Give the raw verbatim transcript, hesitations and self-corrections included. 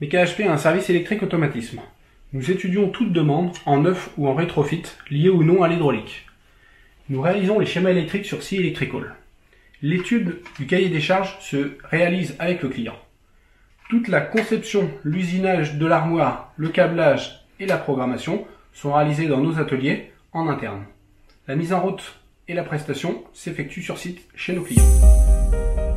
M K H P a un service électrique automatisme. Nous étudions toute demande, en neuf ou en rétrofit, liée ou non à l'hydraulique. Nous réalisons les schémas électriques sur Sea Electrical. L'étude du cahier des charges se réalise avec le client. Toute la conception, l'usinage de l'armoire, le câblage et la programmation sont réalisés dans nos ateliers en interne. La mise en route et la prestation s'effectuent sur site chez nos clients.